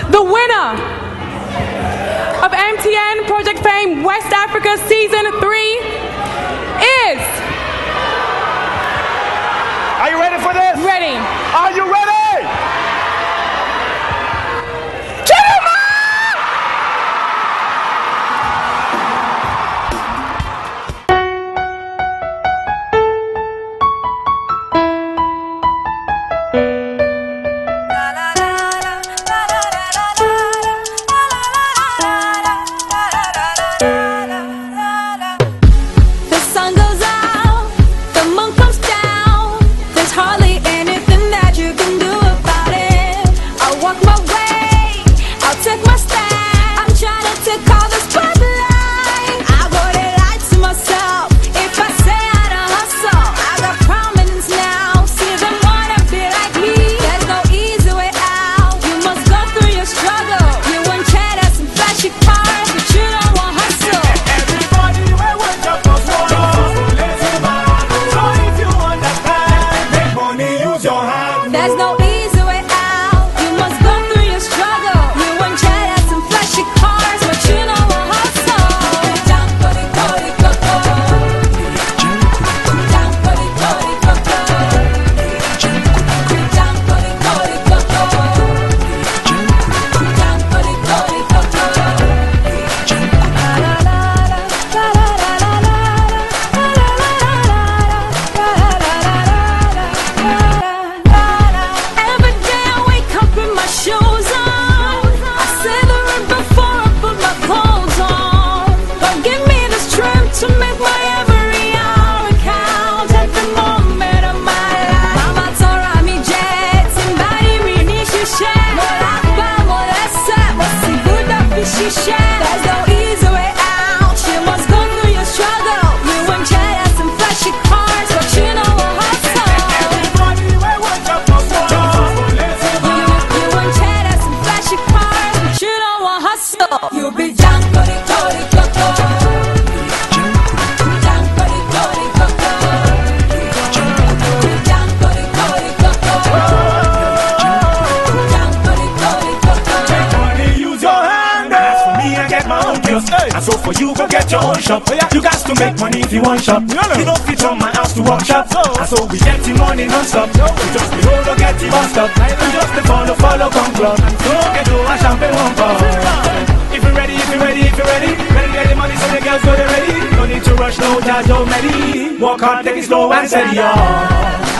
The winner of MTN Project Fame West Africa Season 3 is... Are you ready for this? Ready. Are you ready? There's no easy way out. You must go through your struggle. You want cheddar, some flashy cars, but you know a hustle. Jankoliko, there's no easy way out. You must go through your struggle. You want cheddar, some flashy cars, but you know a hustle. You want cheddar, some flashy cars, but you know a hustle. You'll be Jankoliko. And so for you, go get your own shop. You got to make money if you want shop. You don't fit on my house to walk shop. And so we get the money non-stop. We just be roll or get the bus stop. We just the follow, come club. Don't get to a champagne one bar. If you're ready, ready to get the money so the girls go there ready. No need to rush, no judge, no ready. Walk hard, take it slow and steady, y'all.